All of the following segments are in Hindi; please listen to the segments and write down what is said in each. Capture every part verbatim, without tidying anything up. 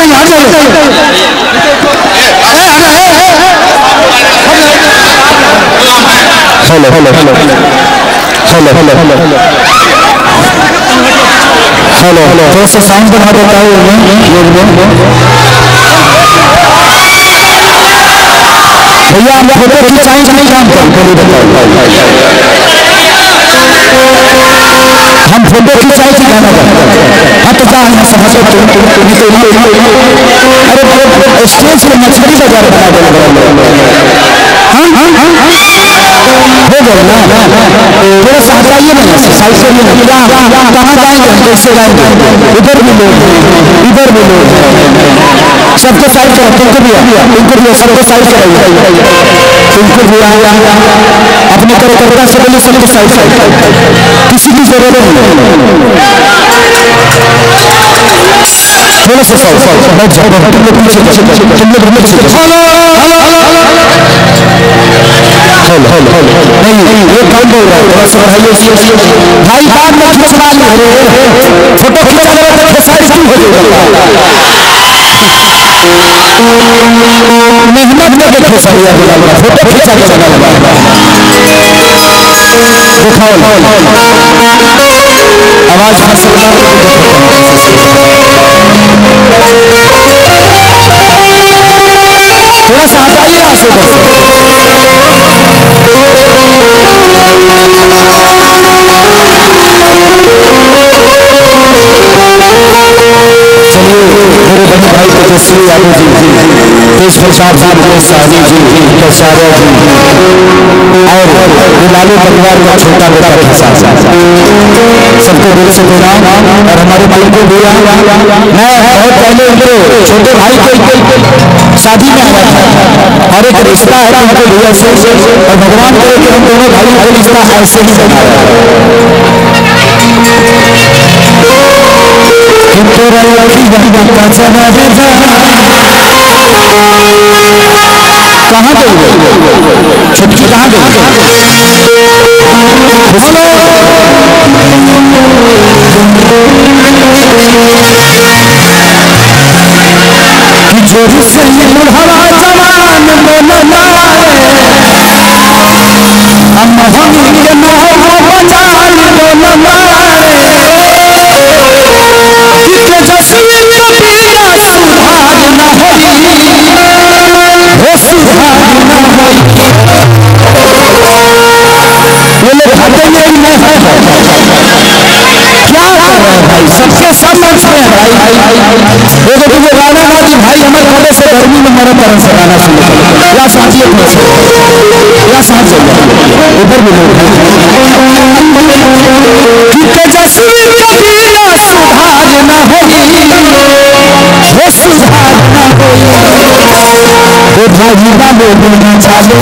यहाँ चलो hello hello hello hello hello hello hello hello थोड़ा सा साउंड बढ़ा देता हूँ भैया हम फोटो खिंचाई नहीं काम करते हम फोटो खिंचाई से गाना करते हाँ तो जा यहाँ समझ अरे स्टेज पे मछली बाजार बना दे हाँ हाँ हाँ हो गया ना थोड़ा सा हटाइए ना साइड से कहाँ जाएंगे कैसे जाएंगे इधर भी लोग इधर भी लोग सबको साइड करो तुमको भी तुमको भी सबको साइड कराइए तुमको भी अपने कार्यकर्ता से बोलिए सबको साइड किसी की जरूरत नहीं थोड़ा सा साइड बैठ जाओ तुम लोग पीछे तुम लोग पीछे हेलो हेलो हेलो हेलो नहीं ये कौन बोल रहा है थोड़ा सा बढ़ाइए भाई बात में खिंचवा ले फोटो खिंचा ले तो साइड क्यों हो जाएगा मेहनत करके खिंचा लिया फोटो खिंचा के बना आवाज थोड़ा सा हटाइए यहाँ से मेरे बड़े भाई तेजस्वी यादव जी तेज प्रसाद जी मुकेश साहनी जी कौशार्य जी और लालू परिवार का छोटा बेटा प्रसाद सबको दिल से प्रणाम और हमारे भाई को दिया मैं बहुत पहले उनके छोटे भाई को शादी में आया था और एक रिश्ता है उनको दिया से और भगवान करे कि हम दोनों भाइयों का रिश्ता ऐसे ही बना कहाँ गई छुट्टी कहाँ गई जोरी से बुढ़वा जवान बोलना हम हम के मोह बजान बोलना तेजस्वी कबीरा सुभाग न होई हो सुभाग न होई ये लोग हटे नहीं है क्या कर रहे हैं भाई सबके सब मंच में है भाई वो तो तुझे गाना गा दी भाई हमारे घरे से गर्मी में मरे तरह से गाना शुरू कर या साथियों को या साथ उधर भी लोग तेजस्वी कबीरा सुभाग न होई हो सुभाग न होई वो भाई बाबू बोलना चाहे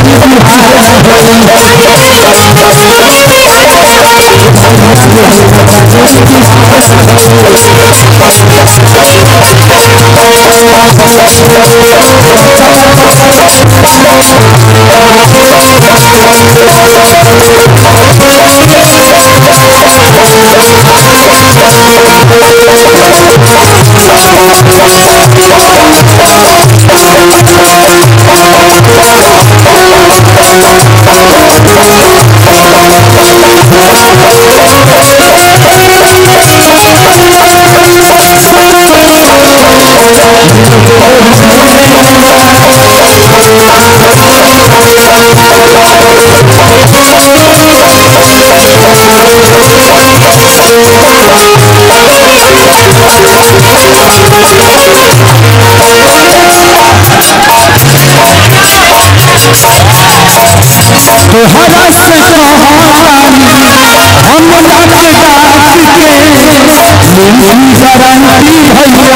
तोहरा से कहानी हम जाने बात के नीम जरंती भैया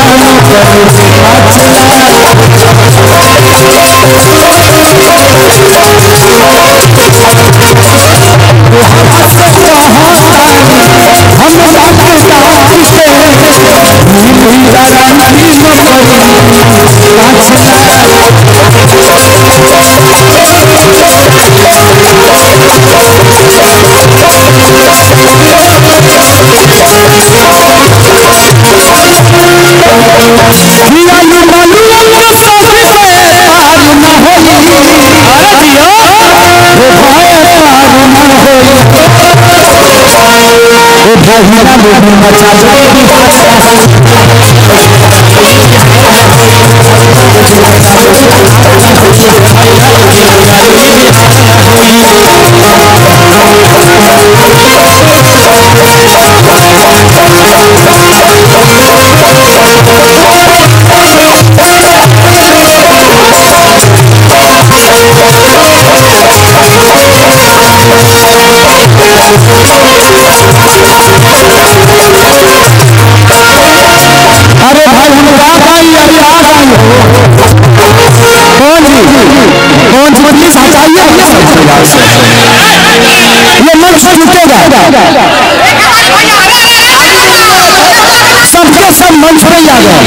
He हमारा मूवी बचा ये मंच टूटेगा, सबके सब मंच पे ही आ गए।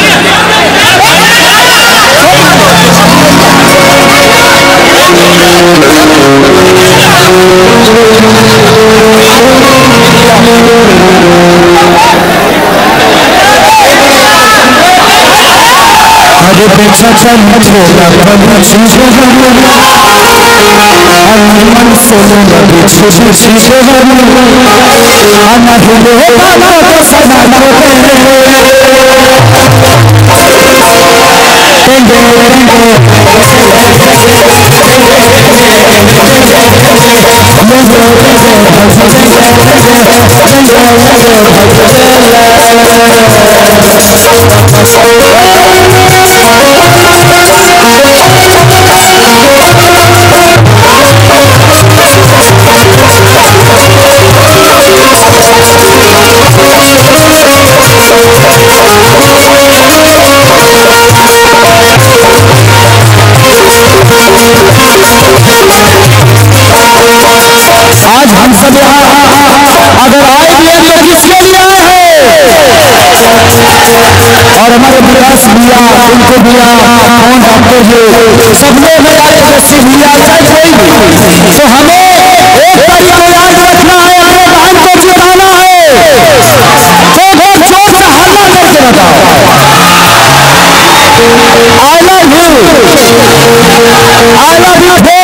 आगे पीछे चल छोड़ा कभी शीशे मन सोलो लगे शीशे शीशे आना हिले बाबा को सदा लोगे टेंगे आज हम सब यहाँ अगर आए भी हैं तो किसके लिए आए हैं? और हमारे विकास भैया, उनको भैया, कौन डॉक्टर जी, सब लोग हमारे जैसे भैया चाहे कोई भी, तो हमें एक तारीख को याद रखना है, अपने बहन को जिताना है। तो बहुत जोर से हल्ला करके बताओ, I love you, I love you to.